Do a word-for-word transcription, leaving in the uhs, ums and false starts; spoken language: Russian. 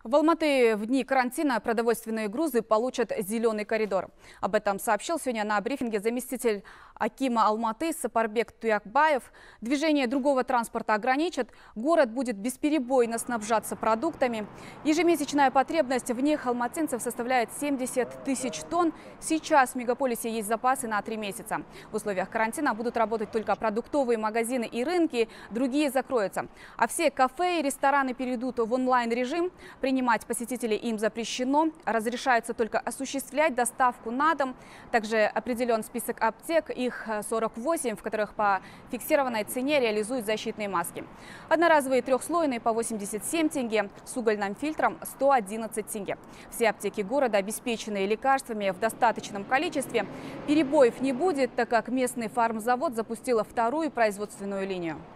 В Алматы в дни карантина продовольственные грузы получат зеленый коридор. Об этом сообщил сегодня на брифинге заместитель акима Алматы Сапарбек Туякбаев. Движение другого транспорта ограничат. Город будет бесперебойно снабжаться продуктами. Ежемесячная потребность в них алматинцев составляет семьдесят тысяч тонн. Сейчас в мегаполисе есть запасы на три месяца. В условиях карантина будут работать только продуктовые магазины и рынки, другие закроются. А все кафе и рестораны перейдут в онлайн-режим. Принимать посетителей им запрещено. Разрешается только осуществлять доставку на дом. Также определен список аптек, их сорок восемь, в которых по фиксированной цене реализуют защитные маски. Одноразовые трехслойные по восемьдесят семь тенге, с угольным фильтром сто одиннадцать тенге. Все аптеки города обеспечены лекарствами в достаточном количестве. Перебоев не будет, так как местный фармзавод запустил вторую производственную линию.